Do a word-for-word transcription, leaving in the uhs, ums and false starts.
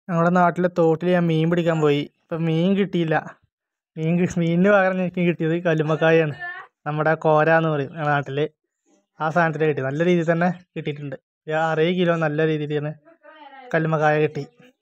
നമ്മുടെ നാട്ടിലെ തോട്ടിൽ ഞാൻ മീൻ പിടിക്കാൻ പോയി. ഇപ്പം മീൻ കിട്ടിയില്ല. മീൻ മീനിന് പകരം എനിക്ക് കിട്ടിയത് കല്ലുമ്മക്കായാണ്. നമ്മുടെ കോര എന്ന് പറയും ഞങ്ങളുടെ നാട്ടിൽ. ആ സാധനത്തിൽ കിട്ടി. നല്ല രീതിയിൽ തന്നെ കിട്ടിയിട്ടുണ്ട്. ആറേഴ് കിലോ നല്ല രീതിയിൽ തന്നെ കല്ലുമ്മക്കായ കിട്ടി.